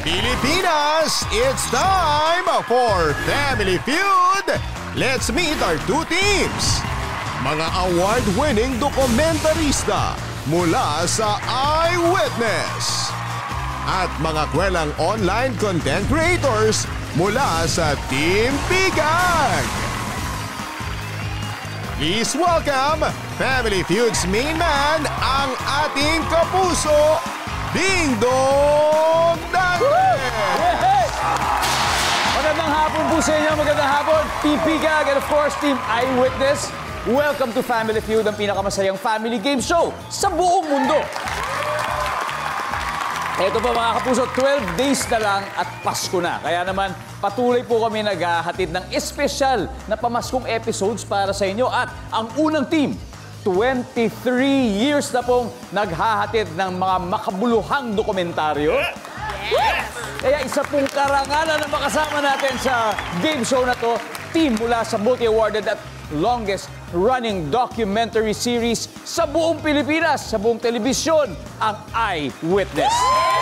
Pilipinas, it's time for Family Feud! Let's meet our two teams. Mga award-winning dokumentarista mula sa Eyewitness at mga kwelang online content creators mula sa Team Pigag. Please welcome Family Feud's main man, ang ating kapuso, Ding Dong Dante! Magandang hapon po sa inyo, magandang hapon, Team Pigag and of course, Team Eyewitness. Welcome to Family Feud, ang pinakamasayang family game show sa buong mundo. Ito pa mga kapuso, 12 days na lang at Pasko na. Kaya naman, patuloy po kami naghahatid ng espesyal na pamaskong episodes para sa inyo. At ang unang team, 23 years na pong naghahatid ng mga makabuluhang dokumentaryo. Yes! Kaya isa pong karangalan na makasama natin sa game show na to, team mula sa multi-awarded at longest running documentary series sa buong Pilipinas, sa buong telebisyon, ang Eyewitness.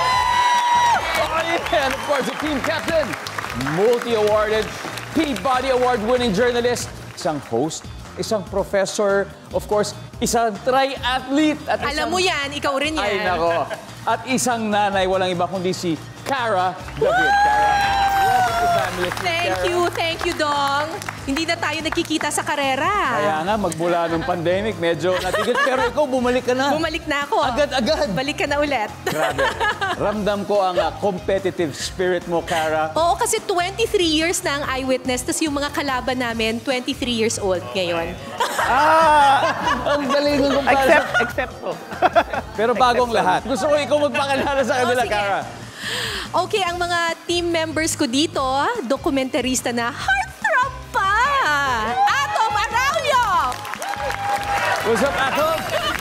And of course, the team captain, multi-awarded, Peabody Award-winning journalist, isang host, isang professor, of course, isang triathlete. At alam mo yan, ikaw rin yan. Ay, nako. At isang nanay, walang iba kundi si Cara David. Cara, welcome to Family Feud. Thank you, Dong. Hindi na tayo nagkikita sa karera. Kaya nga, magmula nung pandemic, medyo natigil. Pero ikaw, bumalik ka na. Bumalik na ako. Agad-agad. Balik ka na ulit. Grabe. Ramdam ko ang competitive spirit mo, Cara. Oo, kasi 23 years na ang Eyewitness, tapos yung mga kalaban namin, 23 years old ngayon. Ang galing ng kumpara. Except po. Pero bagong lahat. Gusto ko ikaw magpakilala sa kanila, sige. Cara. Okay, ang mga team members ko dito, dokumentarista na heartthrob pa! Atom Araulio! What's up, Atom?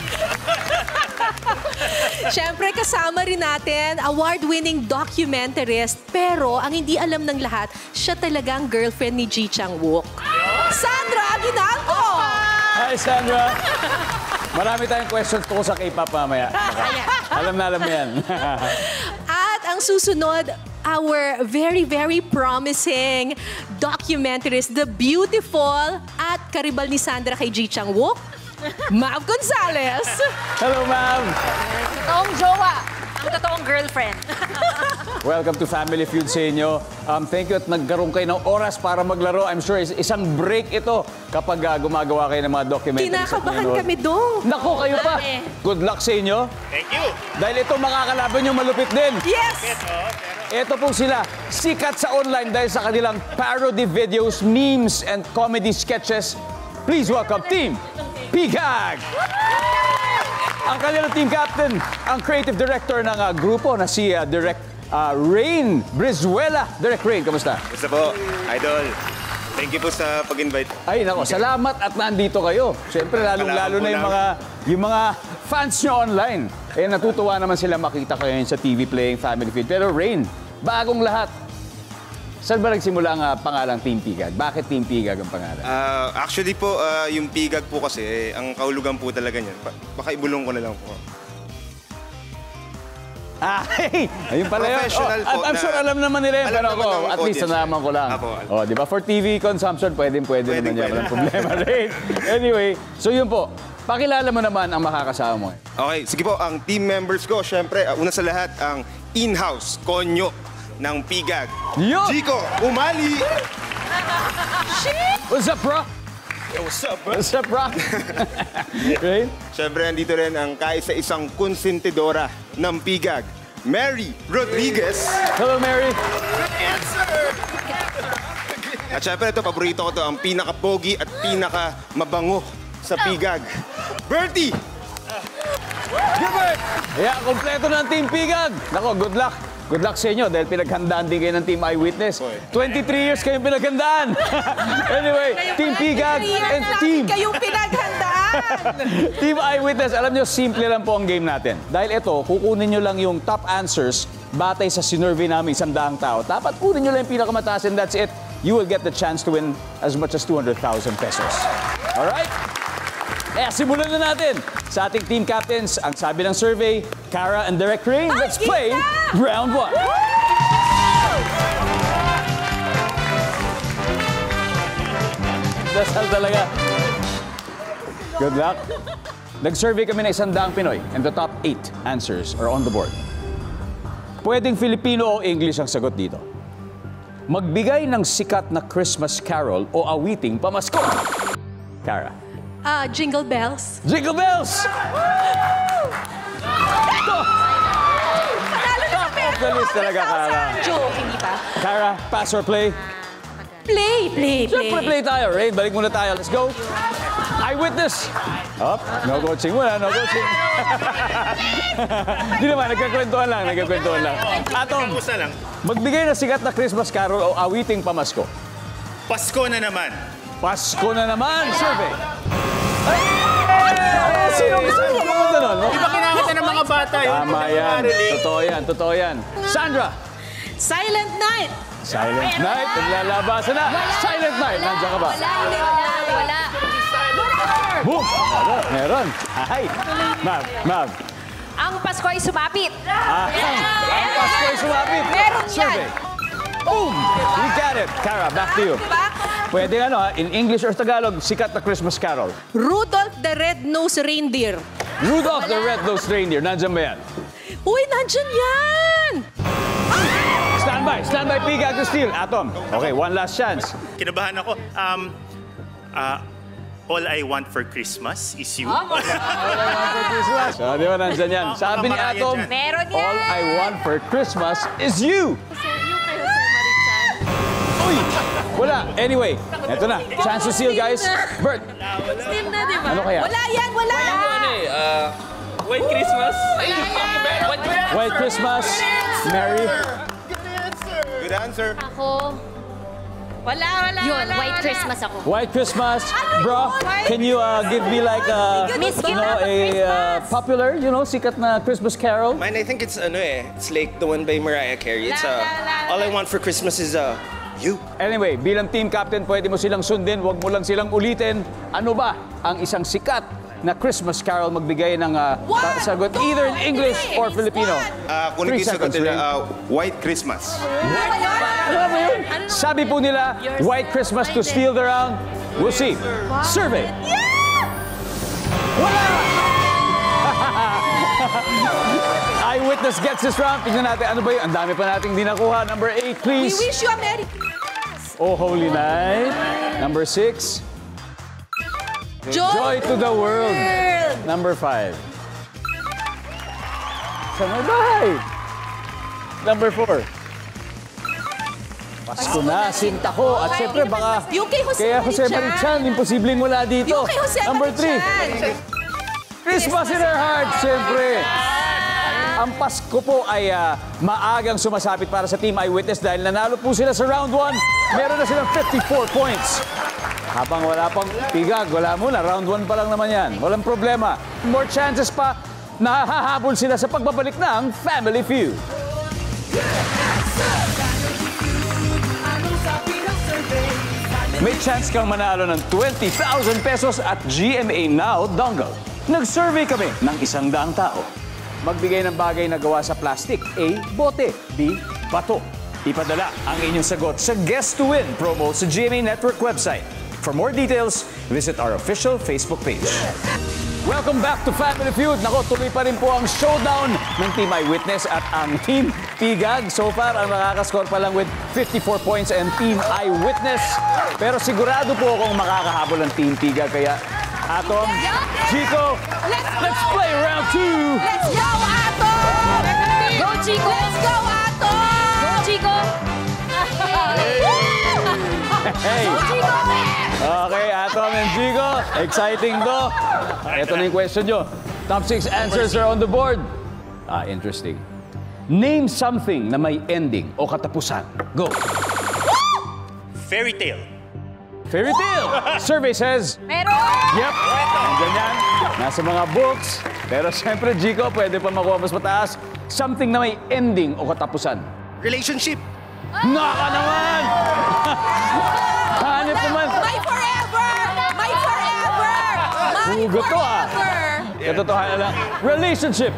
Siyempre, kasama rin natin, award-winning documentarist, pero ang hindi alam ng lahat, siya talagang girlfriend ni Ji Chang-wook. Sandra Aguinaldo! Hi, Sandra. Marami tayong questions tungkol sa K-pop mamaya. Alam na alam mo yan. At ang susunod, our very, very promising documentarist, the beautiful at karibal ni Sandra kay Ji Chang-wook, Mav Gonzalez. Hello, Mav. Totoong jowa. Ang totoong girlfriend. Welcome to Family Feud sa inyo. Thank you at nagkaroon kayo ng oras para maglaro. I'm sure isang break ito kapag gumagawa kayo ng mga documentaries. Kinakabahan kami, Dong. Naku, kayo pa. Good luck sa inyo. Thank you. Dahil ito makakalaban nyo malupit din. Yes! Ito po sila, sikat sa online dahil sa kanilang parody videos, memes, and comedy sketches. Please welcome Team Pigag! Ang kanilang team captain, ang creative director ng grupo na si Direct Rain Brizuela. Direct Rain, kamusta? Basta po, Idol. Thank you po sa pag-invite. Ay, nako, salamat at nandito kayo. Siyempre, lalong-lalo na yung mga fans nyo online. Eh, natutuwa naman sila makita kayo sa TV playing Family Feud. Pero Rain, bagong lahat. Saan ba nagsimula ang pangalang Team Pigag? Bakit Team Pigag ang pangalan? Actually po, yung Pigag po kasi, ang kahulugan po talaga niyan. Baka ibulong ko na lang po. Ay, ayun pala yun. Professional po I'm sure alam naman nila yun. Pero ako, ng at least audience. nalaman ko lang. Oh, di ba? For TV consumption, pwede naman yan. Walang problema rin. Anyway, so yun po. Pakilala mo naman ang makakasama mo. Okay, sige po, ang team members ko, syempre, una sa lahat, ang in-house konyo ng Pigag. Yun! Chico, umali! What's up, bro? Yo, what's up, bro? What's up, bro? Right? Syempre, nandito rin ang kaisa-isang konsentidora ng Pigag, Mary Rodriguez. Hello, Mary. At syempre, ito, paborito ko to, ang pinaka-pogi at pinaka-mabango sa Pigag, Bertie! Gilbert! Yeah, kompleto ng Team Pigag. Nako, good luck. Good luck sa inyo dahil pinaghandaan din kayo ng Team Eyewitness. 23 years kayong pinaghandaan. Anyway, Team Pigag and Team... Kayong pinaghandaan! Team Eyewitness, alam nyo, simple lang po ang game natin. Dahil ito, kukunin nyo lang yung top answers batay sa sinurvey namin 100 tao. Dapat kunin nyo lang yung pinakamataas and that's it. You will get the chance to win as much as 200,000 pesos. Alright? Kaya simulan na natin sa ating team captains. Ang sabi ng survey, Cara and Direct Rain, let's play round 1. Dasal talaga. Good luck. Nag-survey kami ng 100 Pinoy and the top 8 answers are on the board. Pwedeng Filipino o English ang sagot dito. Magbigay ng sikat na Christmas carol o awiting pamasko. Cara. Jingle bells. Jingle bells! Top of the list talaga, Cara. Joke, hindi ba? Cara, pass or play? Play. Siyempre play tayo, Rain. Balik muna tayo. Let's go. Eyewitness. Up. No coaching muna, no coaching. Di naman, nagkakwentuhan lang. Atom, magbigay na sikat na Christmas carol o awiting pamasko. Pasko na naman. Pasko na naman, survey. Sino pumunta nun? Di ba kinakanta ng mga bata yun? Tama yan. Totoo yan. Sandra. Silent night. Silent Night. Naglalabasan na. Silent Night. Nandiyan ka ba? Wala. Boom! Meron. Ay. Mav. Ang Pasko ay sumapit. Ang Pasko ay sumapit. Meron yan. Survey. Boom! We got it. Cara, back to you. Diba? Pwede in English or Tagalog, sikat na Christmas carol. Rudolph the Red-Nosed Reindeer. Rudolph the Red-Nosed Reindeer. Nandiyan ba yan? Uy, nandyan yan! Stand by, Pigag to steal. Atom. Okay, one last chance. Kinabahan ako. All I want for Christmas is you. So, di ba nandyan yan? Sabi ni Atom, Meron yan. all I want for Christmas is you. Uy! Wala. Anyway, eto na. Chance to steal, guys. Bert. Steam na, di ba? Ano kaya? Wala yan, wala! White Christmas. White Christmas. Mary. Good answer. Ako, Wala. yun, White Christmas ako. White Christmas. Bro, can you give me like Miss a Christmas. popular, sikat na Christmas carol? Mine, I think it's it's like the one by Mariah Carey. It's All I Want for Christmas is you. Anyway, bilang team captain, pwede mo silang sundin, wag mo lang silang ulitin. Ano ba ang isang sikat na Christmas carol magbigay ng sagot either in English or Filipino? Kung 3 sagot seconds, nila, Ray. White Christmas. Ano ba yun? Sabi po nila, White Christmas to steal the round. We'll see. Survey. Wala! Eyewitness gets this round. Tignan natin, ano ba yun? Ang dami pa nating di nakuha. Number 8, We please. wish you a Merry Christmas. Oh, Holy Night. Number 6. Joy to the world. Number 5. Sa may bahay. Number 4. Pasko na, sinta ko. At syempre baka... Yung kay Jose Kaya Jose Marichan. Marichan, imposibleng wala dito. Yung kay Jose Number 3. Marichan. Christmas in our hearts, syempre. Ang Pasko po ay maagang sumasapit para sa Team Eyewitness dahil nanalo po sila sa round 1. Meron na silang 54 points. Habang wala pang Pigag, wala muna. Round 1 pa lang naman yan. Walang problema. More chances pa na hahabol sila sa pagbabalik ng Family Feud. May chance kang manalo ng 20,000 pesos at GMA Now Dongle. Nag-survey kami ng 100 tao. Magbigay ng bagay na gawa sa plastic. A. Bote. B. Bato. Ipadala ang inyong sagot sa Guess to Win promo sa GMA Network website. For more details, visit our official Facebook page. Welcome back to Family Feud. Nako, tuloy pa rin po ang showdown ng Team Eyewitness at ang Team Pigag. So far, ang nakakascore pa lang with 54 points and Team Eyewitness. Pero sigurado po akong makakahabol ang Team Pigag. Kaya, Atom, Chico, let's play round 2. Let's go, Ato! Go, Chico! Let's go, Ato! Go, Chico! Hey! Okay, Atom and Chico, exciting to. Ito na yung question nyo. Top 6 answers are on the board. Interesting. Name something na may ending o katapusan. Go. Fairy tale. Fairy tale. Survey says, Meron! yep. Nandiyan yan. Nasa mga books. Pero siyempre, Chico, pwede pa makuha mas mataas. Something na may ending o katapusan. Relationship. Naka naman! Hanip naman. My forever! My forever! My Hugot to, forever! Katotohanan lang. Relationship.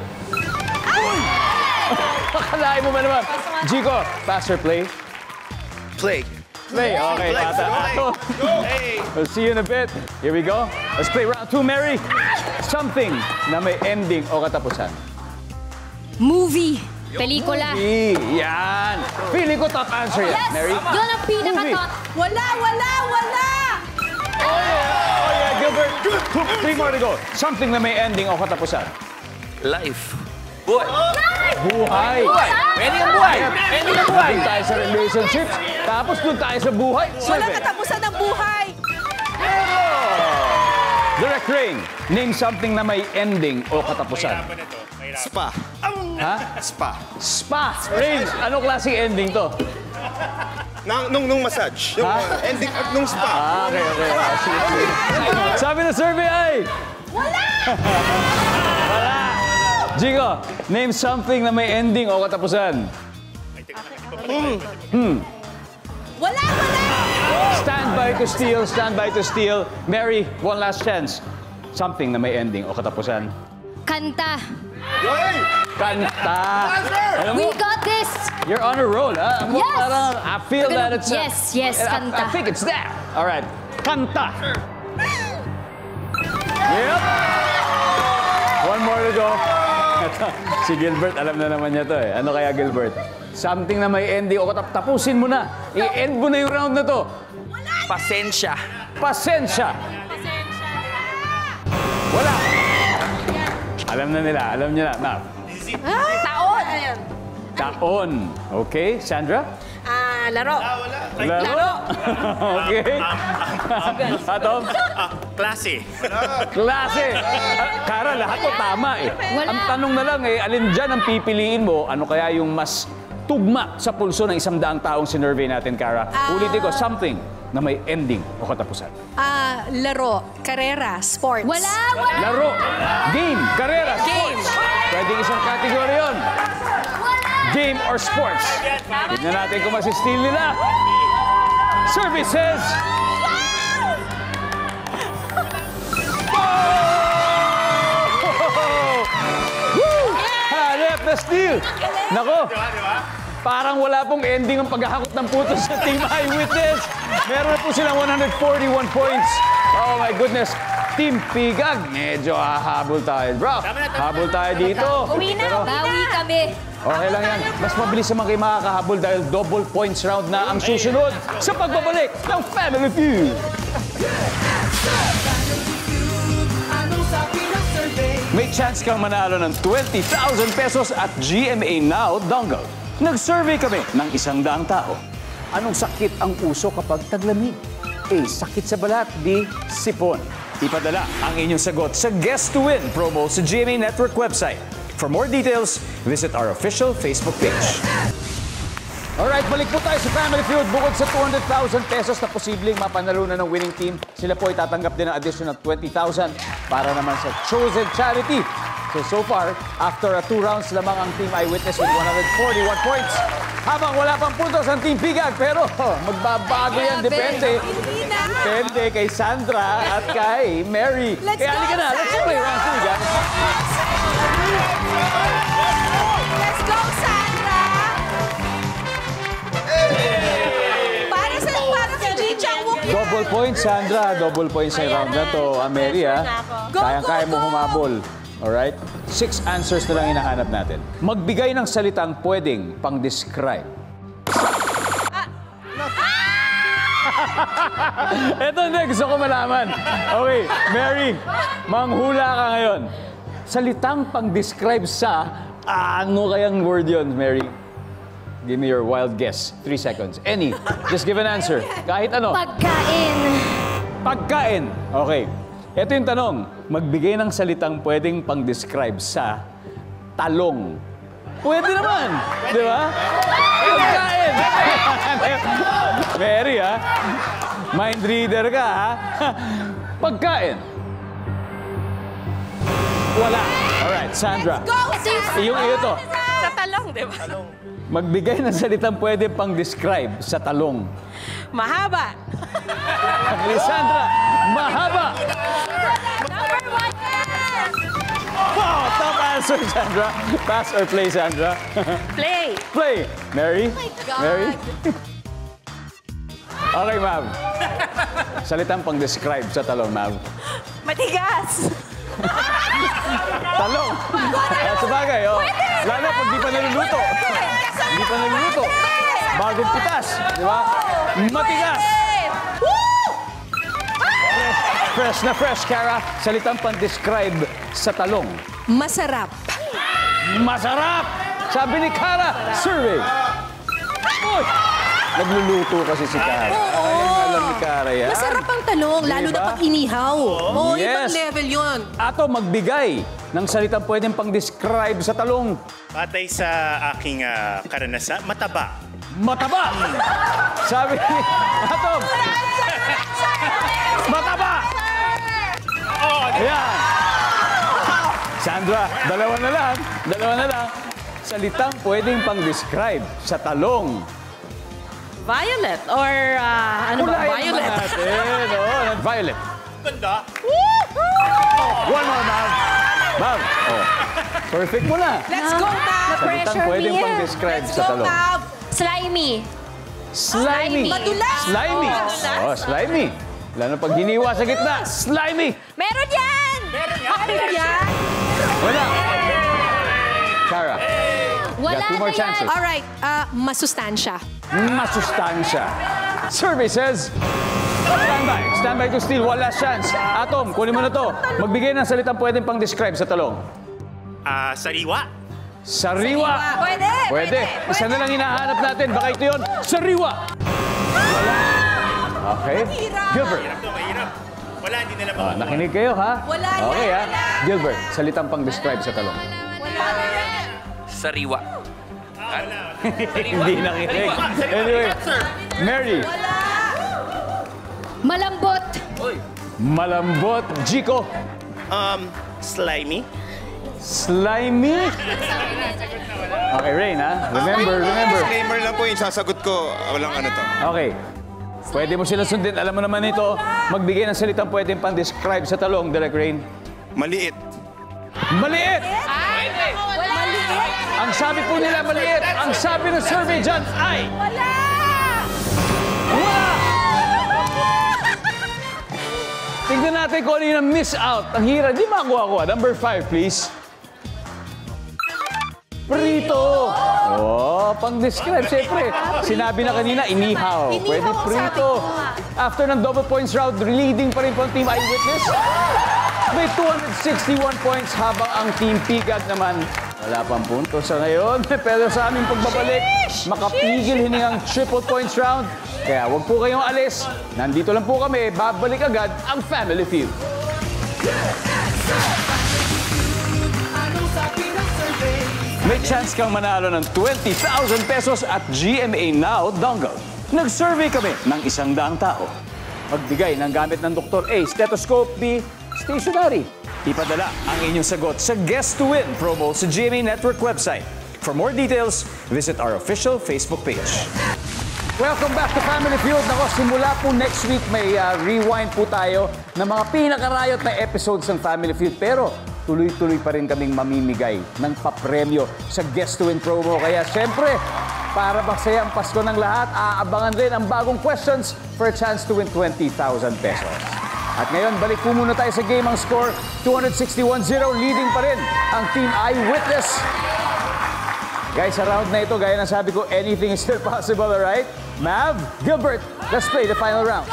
Akalain mo ba naman? Chico, pass or play? Play. Play. Okay, bata. We'll see you in a bit. Here we go. Let's play round 2, Mary. Something na may ending o katapusan. Movie. Pelikula. Yan. Feeling ko top answer yan, Mary. Yun ang pinaka-top. Wala! Oh yeah, Gilbert. 3 more to go. Something na may ending o katapusan. Life. Boy. Buhay. Pwede ang buhay. Pwede ang buhay. Doon tayo sa relationships. Tapos doon tayo sa buhay. Wala katapusan ng buhay! Direct Rain, name something na may ending o katapusan. Spa. Ha? Spa. Spa. Rain, anong klaseng ending to? Nung massage. Yung ending nung spa. Okay. Sige. Sabi ng survey ay... Wala! Jigo, name something na may ending o katapusan. Wala! Stand by to steal. Mary, one last chance. Something na may ending o katapusan. Kanta. Kanta. Alam We mo, got this. you're on a roll, ha? Ako Yes. parang, I feel that it's... Yes, I kanta. think it's that. All right. Kanta. Yep. One more to go. Si Gilbert, alam na naman niya to eh. Ano kaya, Gilbert? Something na may ending o tapusin mo na. I-end mo na yung round na to. Pasensya. Pasensya. Wala. Alam na nila. Alam niya na. Ma'am. Taon! Ayan. Taon. Okay, Sandra? Laro. Laro. Okay. Atom? Klase. Klase. Kara, lahat to tama eh. Wala. Ang tanong na lang eh, alin dyan ang pipiliin mo? Ano kaya yung mas tugma sa pulso ng 100 taong sinurvey natin, Kara? Ulitin ko, something na may ending o katapusan. Laro. Karera. Sports. Wala. Laro, game, karera, Game. sports. Pwedeng isang kategorya yun. Game or sports. Tignan natin kung masistil nila. Services. Hanep na steal. Nako. Parang wala pong ending ang paghahakot ng putos sa Team Eyewitness. Meron na po silang 141 points. Oh my goodness. Team Pigag, medyo hahabol tayo. Bro, habol tayo dito. Uwi na. Bawi kami. Okay lang yan. Mas mabilis naman kayo makakahabol dahil double points round na ang susunod sa pagbabalik ng Family Feud. May chance kang manalo ng 20,000 pesos at GMA Now dongle. Nag-survey kami ng 100 tao. Anong sakit ang uso kapag taglamig? A. Sakit sa balat. B. Sipon. Ipadala ang inyong sagot sa Guess to Win promo sa GMA Network website. For more details, visit our official Facebook page. Alright, balik po tayo sa Family Feud. Bukod sa 200,000 pesos na posibleng mapanalunan ng winning team, sila po ay tatanggap din ng additional 20,000 para naman sa chosen charity. So far, after 2 rounds lamang ang Team Eyewitness with 141 points. Habang wala pang puntos ang Team Pigag, pero magbabago yan. Depende. Depende kay Sandra at kay Mary. Let's Kaya go, halika na, let's play round 2, guys. Let's go, Sandra! Para kay Ji Chang-wook yun. Double points, Sandra. Double points sa round na to. Mary, ha? Kayang-kaya mo humabol. Alright? 6 answers na lang hinahanap natin. Magbigay ng salitang pwedeng pang-describe. Ito na, gusto ko malaman. Okay, Mary, manghula ka ngayon. Salitang pang-describe sa ano kayang word yun, Mary? Give me your wild guess. 3 seconds. Any. Just give an answer. Kahit ano. Pagkain. Pagkain. Okay. Ito yung tanong. Magbigay ng salitang pwedeng pang-describe sa talong. Pwede naman. Di ba? Pagkain. Mary, ha? Mind reader ka, ha? Pagkain. Wala. Alright, Sandra. Go, Sandra! Yung iyo to. Sa talong, di ba? Magbigay ng salitang pwedeng pang-describe sa talong. Mahaba. Sandra, mahaba. Number 1. Wow, top answer, Sandra. Pass or play, Sandra? Play. Play. Mary? Oh my God. Mary? Okay, Mav. Salitang pang-describe sa talong, Mav. Matigas. Talong. Sa bagay, oh. Lalo pag di pa naluluto. Hindi pa naluluto. Bagong pitas, di ba? Matigas. Fresh na fresh, Cara. Salitang pang-describe sa talong. Masarap. Masarap! Sabi ni Cara, survey. Uy! Nagluluto kasi si Cara. Ay, alam ni Cara yan. Masarap ang talong, lalo na Diba? pag inihaw. Oo, ibang Yes. level yun. Ato, magbigay ng salitang pwedeng pang-describe sa talong. Batay sa aking karanasan, mataba. Mataba! Sabi ni Atom. Mataba! Ayan. Sandra, dalawa na lang. Dalawa na lang. Salitang pwedeng pang-describe sa talong. Violet or ano ba? Ulayan Violet. ba natin? Oh, violet. Ganda. One more, Mav. Mav. Oh. Perfect mo na. Let's go, Mav! Salitang pwedeng pang-describe sa talong. Slimy. Slimy. Madulas. Slimy. Oh, slimy. Lalo pag hiniwa sa gitna, slimy. Meron yan! Wala. Cara, Wala got two more na chances. yan. Alright, masustansya. Masustansya. Survey says, stand by. Stand by to steal. One last chance. Atom, kunin mo na to. Magbigay ng salitang pwedeng pang-describe sa talong. Sariwa. Sariwa. Pwede. Isa na lang hinahanap natin. Baka ito yun. Sariwa. Wala. Okay. Gilbert. Mahirap to, mahirap. Wala, hindi nila makukuha. Nakinig kayo, ha? Wala Okay, yan, ha? Gilbert, salitang pang-describe sa talong. Sariwa. Hindi nakinig. Anyway, Mary. Malambot. Malambot. Chico. Slimy. Slimy. Okay, Rain, ha? Remember. Disclaimer lang po yung sasagot ko. Walang ano to. Okay. Pwede mo silang sundin. Alam mo naman ito. Magbigay ng salitang pwedeng pang-describe sa talong, Direk Rain. Maliit. Maliit! Ang sabi po nila, maliit. Ang sabi ng survey dyan ay... Wala! Tingnan natin kung ano yung miss out. Ang hirap. Di makuha. Number 5, please. Prito! Oh, pang-describe, siyempre. Sinabi na kanina, inihaw. Pwede prito. After ng double points round, leading pa rin po ang Team Eyewitness. May 261 points habang ang Team Pigag naman wala pang punto sa ngayon. Pero sa aming pagbabalik, makapigil hiningang triple points round. Kaya huwag po kayong alis. Nandito lang po kami. Babalik agad ang Family Feud. May chance kang manalo ng 20,000 pesos at GMA Now Dongle. Nag-survey kami ng 100 tao. Magbigay ng gamit ng Dr. A, stethoscope, B, stationary. Ipadala ang inyong sagot sa Guess to Win promo sa GMA Network website. For more details, visit our official Facebook page. Welcome back to Family Feud. Nako, simula po next week may rewind po tayo ng mga pinakarayot na episodes ng Family Feud. Pero tuloy-tuloy pa rin kaming mamimigay ng papremyo sa Guess to Win promo. Kaya siyempre, para masaya ang Pasko ng lahat, aabangan rin ang bagong questions for a chance to win 20,000 pesos. At ngayon, balik po muna tayo sa game. Ang score, 261-0. Leading pa rin ang Team Eyewitness. Guys, sa round na ito, gaya ng sabi ko, anything is still possible, alright? Mav, Gilbert, let's play the final round.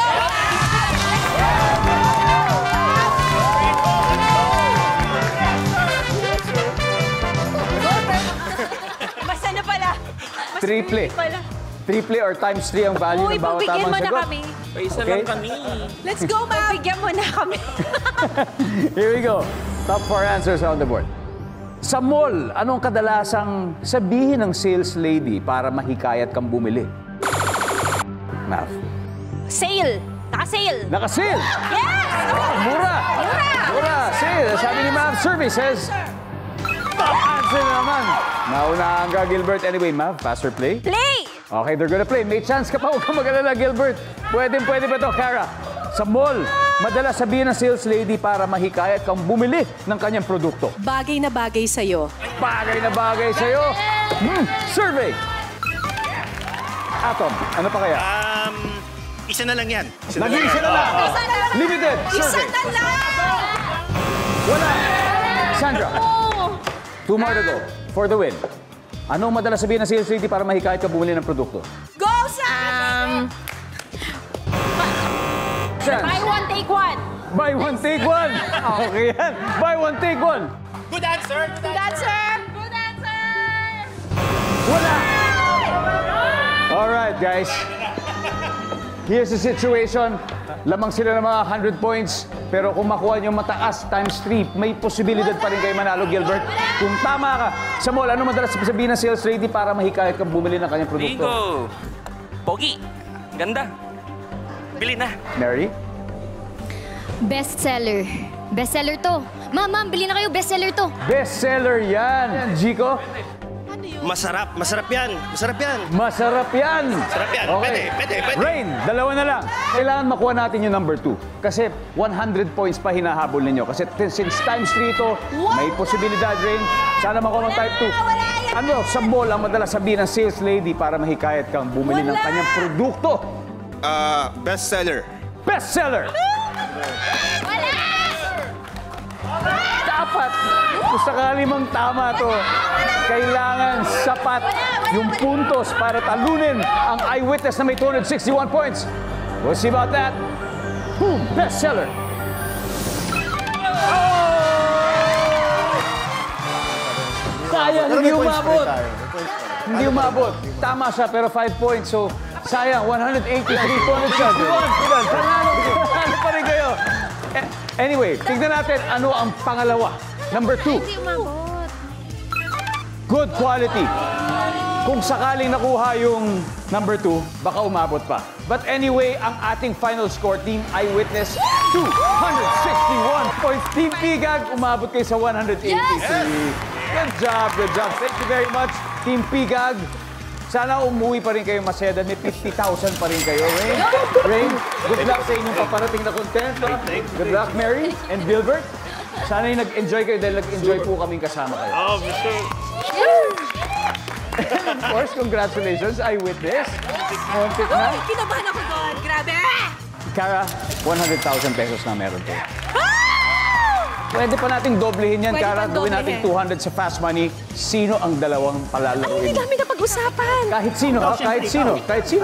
Mas ano pala? Mas Triple. pala. Triple or times 3 ang value Uy, ng bawat pagbigyan tamang mo na sagot. kami. Isa Okay. lang kami. Let's go, ma! Pagbigyan mo na kami. Here we go. Top 4 answers on the board. Sa mall, anong kadalasang sabihin ng sales lady para mahikayat kang bumili? Mav. Sale. Naka-sale. Naka-sale! Yes! Mura! Mura! Sale! Sabi ni Mav, survey says... Top answer na naman. Naunahan ka, Gilbert. Anyway, Mav, pass or play? Play! Okay, they're gonna play. May chance ka pa. Huwag kang mag-alala, Gilbert. Pwede ba to, Cara? Sa mall, madalas sabihin ng sales lady para mahikayat kang bumili ng kanyang produkto. Bagay na bagay sa'yo. Bagay na bagay sa'yo. Survey! Atom, ano pa kaya? Isa na lang yan. Naging isa na lang. Limited Isa survey. na lang! Wala. Sandra, 2 more to go for the win. Ano ang madalas sabihin ng sales lady para mahikayat ka bumili ng produkto? Go, Sam! Chance. Buy one, take one. Buy one, take one. Okay yan. Buy one, take one. Good answer. Good answer! Good answer! Wala. All right, guys. Here's the situation. Lamang sila ng mga 100 points. Pero kung makuha nyo mataas times 3, may posibilidad pa rin kayo manalo, Gilbert. Kung tama ka, sa mall, ano madalas sabihin ng sales lady para mahikayat kang bumili ng kanyang produkto? Bingo! Pogi! Ganda! Bili na! Mary? Bestseller. Bestseller to. Ma'am, bili na kayo. Bestseller to. Bestseller yan. Chico? Masarap. Masarap yan. Masarap yan. Masarap yan. Sarap yan. Okay. Pwede. Rain, dalawa na lang. Kailangan makuha natin yung number 2. Kasi 100 points pa hinahabol ninyo. Kasi since times 3 ito, may posibilidad, Rain. Sana makuha ng type 2. Ano sa mall ang madalas sabihin ng sales lady para mahikayat kang bumili ng kanyang produkto? Bestseller. Bestseller! Dapat, kung sakali mang tama to, kailangan sapat yung puntos para talunin ang eyewitness na may 261 points. We'll see about that. Boom! Bestseller! Sayang, hindi umabot. Hindi umabot. Tama siya, pero 5 points. So, sayang, 183 points siya. Panalo pa rin kayo. Anyway, tignan natin ano ang pangalawa. Number 2. Good quality. Kung sakaling nakuha yung number 2, baka umabot pa. But anyway, ang ating final score, Team Eyewitness, 261 points. Team Pigag, umabot kayo sa 183. Good job, good job. Thank you very much, Team Pigag. Sana umuwi pa rin kayo masaya dahil may 50,000 pa rin kayo, Rain. Rain, good luck sa inyong paparating na content. Good luck, Mary and Gilbert. Sana yung nag-enjoy kayo dahil nag-enjoy po kaming kasama kayo. Oh, Mr. And of course, congratulations, Eyewitness. Muntik na. Kinabahan ako doon. Grabe! Cara, 100,000 pesos na meron ko. Pwede pa nating doblehin yan, Pwede Cara. pang Gawin natin 200 sa Fast Money. Sino ang dalawang Ay, palalaroin? hindi namin napag-usapan. Kahit sino, ha? Kahit sino. Kahit sino.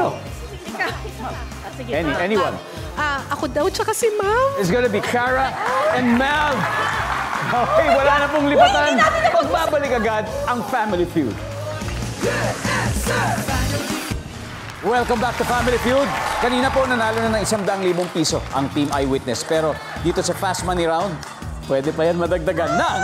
Anyone. Ako daw, tsaka si Ma'am. It's gonna be Cara and Mel. Okay, wala na pong lipatan. Pagbabalik agad ang Family Feud. Welcome back to Family Feud. Kanina po nanalo na ng 100,000 piso ang Team Eyewitness. Pero dito sa Fast Money Round, pwede pa yan madagdagan ng...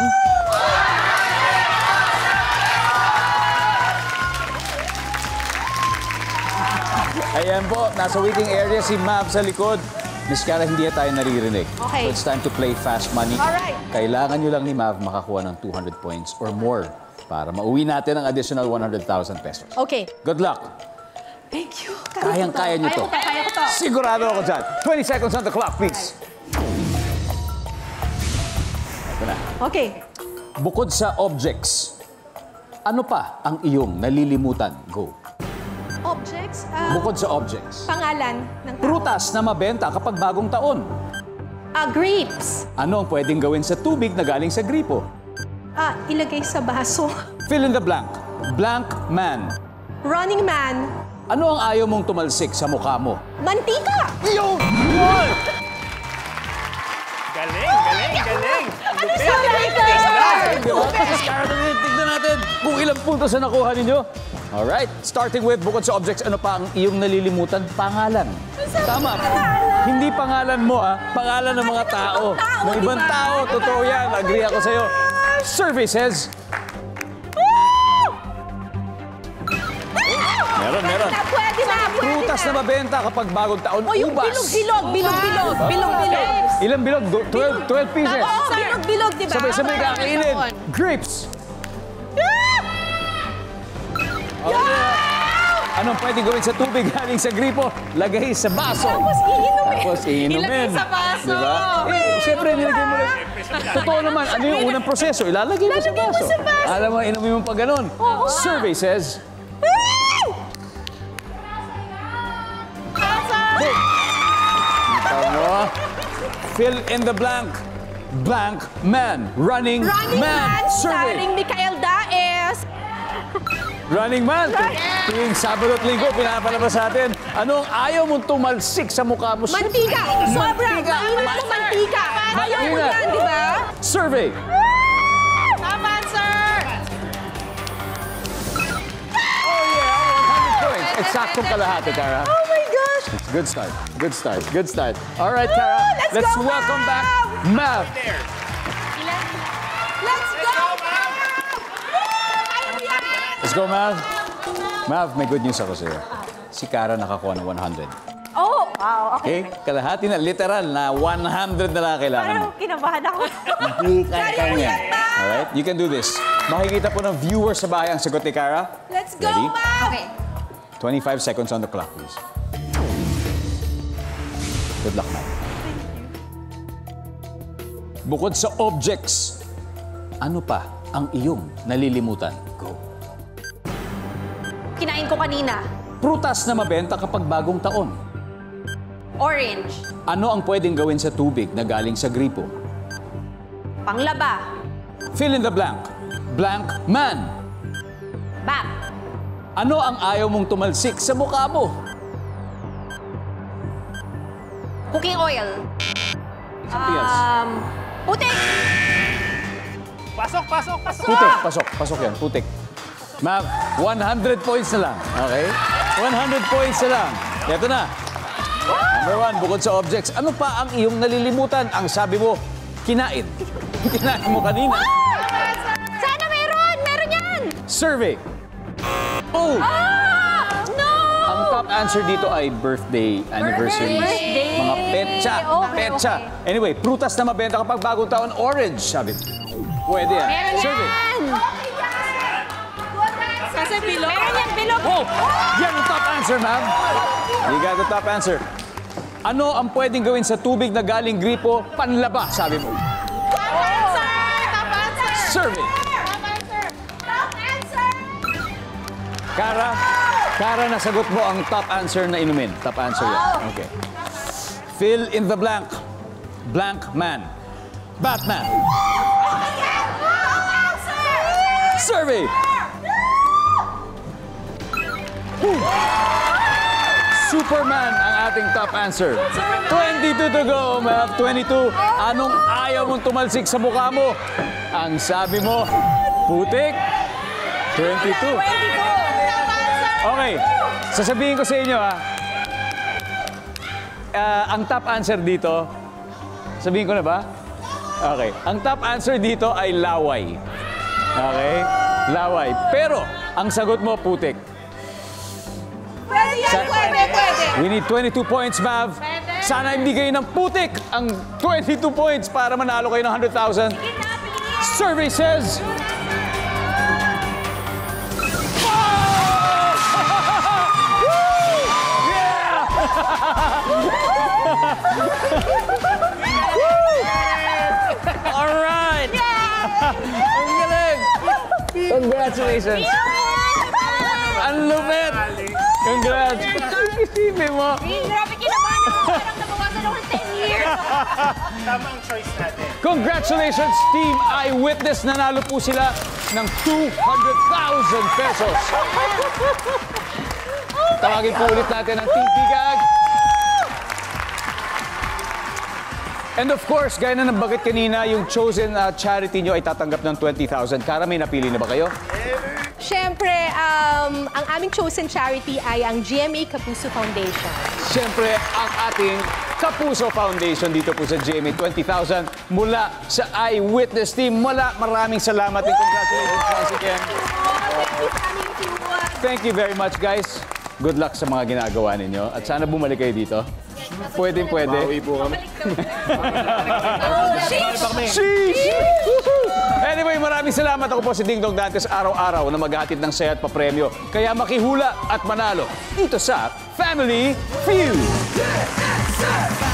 Ayan po, nasa waiting area si Mav sa likod. Miss Cara, hindi na tayo naririnig. Okay. So it's time to play Fast Money. Alright. Kailangan nyo lang ni Mav makakuha ng 200 points or more para mauwi natin ang additional 100,000 pesos. Okay. Good luck. Thank you. Kayang-kaya nyo to. Kaya ko to. Sigurado ako dyan. 20 seconds on the clock, please. Ito na. Okay. Bukod sa objects, ano pa ang iyong nalilimutan? Go. Objects. Bukod sa objects. Pangalan ng tao. Prutas na mabenta kapag bagong taon. Grapes. Ano ang pwedeng gawin sa tubig na galing sa gripo? Ilagay sa baso. Fill in the blank. Blank man. Running Man. Ano ang ayaw mong tumalsik sa mukha mo? Mantika. Yun! Galing. Ano sabi ko? Tignan natin kung ilang puntos na nakuha ninyo. Alright, starting with bukod sa objects, ano pa ang iyong nalilimutan? Pangalan. Tama. Hindi pangalan mo, pangalan ng mga tao. Ng ibang tao, totoo yan. Agree ako sa'yo. Survey says... Meron. Pwede na. Prutas na mabenta kapag bagong taon. O yung Ubas. bilog-bilog. Bilog-bilog. Ilang bilog? 12 pieces. Oo, bilog-bilog, di ba? Sabay-sabay kakainin. Grapes. Anong pwede gawin sa tubig galing sa gripo? Lagay sa baso. Tapos iinumin. Ilagay sa baso. Diba? Siyempre, nilagay mo lang. Totoo naman, ano yung unang proseso? Ilalagay mo sa baso. Alam mo, inumin mo pa ganun. Survey says... Fill in the blank. Blank man. Running man. Survey. Starring Mikael Daes. Running man. Tuwing Sabado at Linggo, pinapalabas sa atin. Anong ayaw mong tumalsik sa mukha mo? Mantika. Sobra. Mantika. Mainit mo mantika. Ayaw mo Mainit. yan, di ba? Survey. Top answer! Oh yeah, 100 points. Eksaktong kalahati, Cara. Oh my gosh. Good start. Good start. Good start. All right, Cara. Let's go, welcome Mav. back Mav. Let's go. Let's go, Mav. Mav, may good news ako sa'yo. Si Cara nakakuha ng 100. Oh, wow. Okay? Kalahati na, literal na 100 na lang kailangan mo. Parang kinabahan ako. Hindi kaya niya. Alright? You can do this. Makikita po ng viewers sa bahay ang sagot ni Cara. Let's go, Ready? Mav. Okay. 25 seconds on the clock, please. Good luck, Mav. Bukod sa objects, ano pa ang iyong nalilimutan? Go. Kinain ko kanina. Prutas na mabenta kapag bagong taon. Orange. Ano ang pwedeng gawin sa tubig na galing sa gripo? Panglaba. Fill in the blank. Blank man. Bat. Ano ang ayaw mong tumalsik sa mukha mo? Cooking oil. Something else. Putik. Pasok yan. Putik. Ma'am, 100 points na lang. Okay? 100 points na lang. Ito na. Number 1, bukod sa objects, ano pa ang iyong nalilimutan? Ang sabi mo, kinain. Kinain mo kanina. Sana meron! Meron yan! Survey. Oh! No! Ang top answer dito ay birthday, anniversaries, Birthday. mga petsa. Okay, Petsa. okay. Anyway, prutas na mabenta kapag bagong taon, orange, sabi. Pwede yan. Meron Survey. yan! Kasi bilog. Meron yan, bilog. Oh! Yan ang top answer, ma'am. You got the top answer. Ano ang pwedeng gawin sa tubig na galing gripo? Panlaba, sabi mo. Top answer! Top answer! Survey. Top answer! Top answer! Cara, nasagot mo ang top answer na inumin. Top answer yan. Okay. Fill in the blank. Blank man. Batman. Survey. Superman ang ating top answer. 22 to go, ma'am. 22. Anong ayaw mong tumalsik sa mukha mo? Ang sabi mo, putik. 22. Okay. Sasabihin ko sa inyo, ha. Ang top answer dito, sabihin ko na ba? Okay. Ang top answer dito ay laway. Okay? Laway. Pero, ang sagot mo, putik. Pwede yan, pwede. We need 22 points, Mav. Sana ibigay ng putik ang 22 points para manalo kayo ng 100,000. Survey says... All right! Ang galing! Congratulations! Ang lupit! Congrats! Isipin mo! Grabe kinabahan ako. Parang nabawasan ako ng 10 years. Tamang choice natin. Congratulations, Team Eyewitness! Nanalo po sila ng 200,000 pesos. Tawagin po ulit natin ang Team Pigag. And of course, gaya na nabanggit kanina, yung chosen charity nyo ay tatanggap ng 20,000. Cara, may napili na ba kayo? Siyempre, ang aming chosen charity ay ang GMA Kapuso Foundation. Siyempre, ang ating Kapuso Foundation dito po sa GMA 20,000 mula sa Eyewitness Team. Maraming salamat and congratulations once again. Thank you very much, guys. Good luck sa mga ginagawa ninyo. At sana bumalik kayo dito. Pwede. Bawi po kami. Sheesh! Anyway, maraming salamat. Ako po si Ding Dong Dantes, araw-araw na maghahatid ng saya at papremyo. Kaya makihula at manalo dito sa Family Feud.